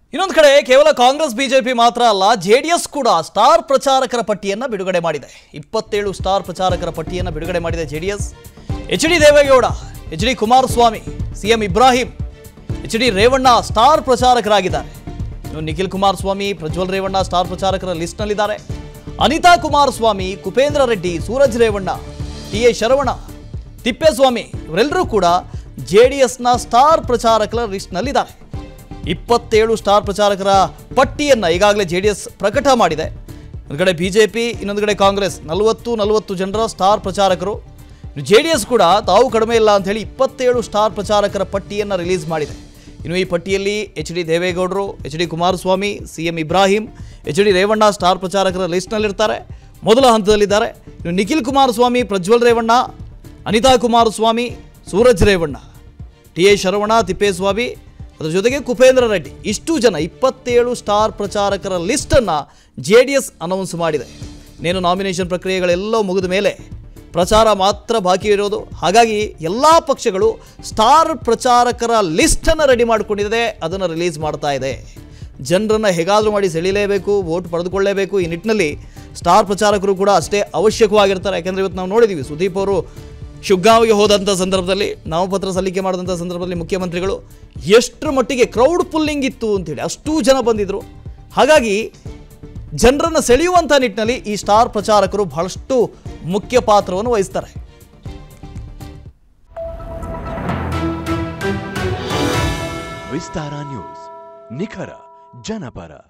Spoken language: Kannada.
ಇನ್ನೊಂದು ಕಡೆ ಕೇವಲ ಕಾಂಗ್ರೆಸ್ ಬಿಜೆಪಿ ಮಾತ್ರ ಅಲ್ಲ, ಜೆಡಿಎಸ್ ಕೂಡ ಸ್ಟಾರ್ ಪ್ರಚಾರಕರ ಪಟ್ಟಿಯನ್ನು ಬಿಡುಗಡೆ ಮಾಡಿದೆ. 27 ಸ್ಟಾರ್ ಪ್ರಚಾರಕರ ಪಟ್ಟಿಯನ್ನು ಬಿಡುಗಡೆ ಮಾಡಿದೆ JDS. H D. Devegowda, H D. Kumaraswamy, C M Ibrahim, H D. Revanna star ಪ್ರಚಾರಕರಾಗಿದ್ದಾರೆ. ಇನ್ನು ನಿಖಿಲ್ ಕುಮಾರಸ್ವಾಮಿ, ಪ್ರಜ್ವಲ್ ರೇವಣ್ಣ ಸ್ಟಾರ್ ಪ್ರಚಾರಕರ ಲಿಸ್ಟ್ನಲ್ಲಿದ್ದಾರೆ. ಅನಿತಾ ಕುಮಾರಸ್ವಾಮಿ, ಕುಪೇಂದ್ರ ರೆಡ್ಡಿ, ಸೂರಜ್ ರೇವಣ್ಣ, ಟಿ.ಎ. ಶರವಣ, ತಿಪ್ಪೇಸ್ವಾಮಿ ಇವರೆಲ್ಲರೂ ಕೂಡ ಜೆಡಿಎಸ್ನ ಸ್ಟಾರ್ ಪ್ರಚಾರಕರ ಲಿಸ್ಟ್ನಲ್ಲಿದ್ದಾರೆ. 27 ಸ್ಟಾರ್ ಪ್ರಚಾರಕರ ಪಟ್ಟಿಯನ್ನು ಈಗಾಗಲೇ ಜೆಡಿಎಸ್ ಪ್ರಕಟ ಮಾಡಿದೆ. ಒಂದು ಕಡೆ ಬಿಜೆಪಿ, ಇನ್ನೊಂದು ಕಡೆ ಕಾಂಗ್ರೆಸ್ 40 ಜನರ ಸ್ಟಾರ್ ಪ್ರಚಾರಕರು. ಜೆಡಿಎಸ್ ಕೂಡ ತಾವು ಕಡಿಮೆ ಇಲ್ಲ ಅಂತ ಹೇಳಿ 27 ಸ್ಟಾರ್ ಪ್ರಚಾರಕರ ಪಟ್ಟಿಯನ್ನು ರಿಲೀಸ್ ಮಾಡಿದೆ. ಇನ್ನು ಈ ಪಟ್ಟಿಯಲ್ಲಿ ಎಚ್.ಡಿ. ದೇವೇಗೌಡರು, H D. Kumaraswamy, C M Ibrahim, H D. Revanna star ಪ್ರಚಾರಕರ ಲಿಸ್ಟ್ನಲ್ಲಿರ್ತಾರೆ, ಮೊದಲ ಹಂತದಲ್ಲಿದ್ದಾರೆ. ಇನ್ನು ನಿಖಿಲ್ ಕುಮಾರಸ್ವಾಮಿ, ಪ್ರಜ್ವಲ್ ರೇವಣ್ಣ, ಅನಿತಾ ಕುಮಾರಸ್ವಾಮಿ, ಸೂರಜ್ ರೇವಣ್ಣ, ಟಿ.ಎ. ಶರವಣ, ತಿಪ್ಪೇಸ್ವಾಮಿ, ಅದರ ಜೊತೆಗೆ ಕುಪೇಂದ್ರ ರೆಡ್ಡಿ, ಇಷ್ಟು ಜನ 27 ಸ್ಟಾರ್ ಪ್ರಚಾರಕರ ಲಿಸ್ಟನ್ನು ಜೆಡಿಎಸ್ ಅನೌನ್ಸ್ ಮಾಡಿದೆ. ಇನ್ನೇನು ನಾಮಿನೇಷನ್ ಪ್ರಕ್ರಿಯೆಗಳೆಲ್ಲ ಮುಗಿದ ಮೇಲೆ ಪ್ರಚಾರ ಮಾತ್ರ ಬಾಕಿ ಇರೋದು. ಹಾಗಾಗಿ ಎಲ್ಲ ಪಕ್ಷಗಳು ಸ್ಟಾರ್ ಪ್ರಚಾರಕರ ಲಿಸ್ಟನ್ನು ರೆಡಿ ಮಾಡಿಕೊಂಡಿದೆ, ಅದನ್ನು ರಿಲೀಸ್ ಮಾಡ್ತಾ ಇದೆ. ಜನರನ್ನು ಹೇಗಾದರೂ ಮಾಡಿ ಸೆಳೀಲೇಬೇಕು, ವೋಟ್ ಪಡೆದುಕೊಳ್ಳಲೇಬೇಕು. ಈ ನಿಟ್ಟಿನಲ್ಲಿ ಸ್ಟಾರ್ ಪ್ರಚಾರಕರು ಕೂಡ ಅಷ್ಟೇ ಅವಶ್ಯಕವಾಗಿರ್ತಾರೆ. ಯಾಕೆಂದರೆ ಇವತ್ತು ನಾವು ನೋಡಿದ್ದೀವಿ, ಸುದೀಪ್ ಅವರು ಶಿಗ್ಗಾಂವ್ಗೆ ಹೋದಂಥ ಸಂದರ್ಭದಲ್ಲಿ, ನಾಮಪತ್ರ ಸಲ್ಲಿಕೆ ಮಾಡಿದಂಥ ಸಂದರ್ಭದಲ್ಲಿ ಮುಖ್ಯಮಂತ್ರಿಗಳು ಎಷ್ಟರ ಮಟ್ಟಿಗೆ ಕ್ರೌಡ್ ಪುಲ್ಲಿಂಗ್ ಇತ್ತು ಅಂತೇಳಿ ಅಷ್ಟೂ ಜನ ಬಂದಿದ್ದರು. ಹಾಗಾಗಿ ಜನರನ್ನು ಸೆಳೆಯುವಂಥ ನಿಟ್ಟಿನಲ್ಲಿ ಈ ಸ್ಟಾರ್ ಪ್ರಚಾರಕರು ಬಹಳಷ್ಟು ಮುಖ್ಯ ಪಾತ್ರವನ್ನು ವಹಿಸ್ತಾರೆ. ವಿಸ್ತಾರ ನ್ಯೂಸ್, ನಿಖರ ಜನಪರ.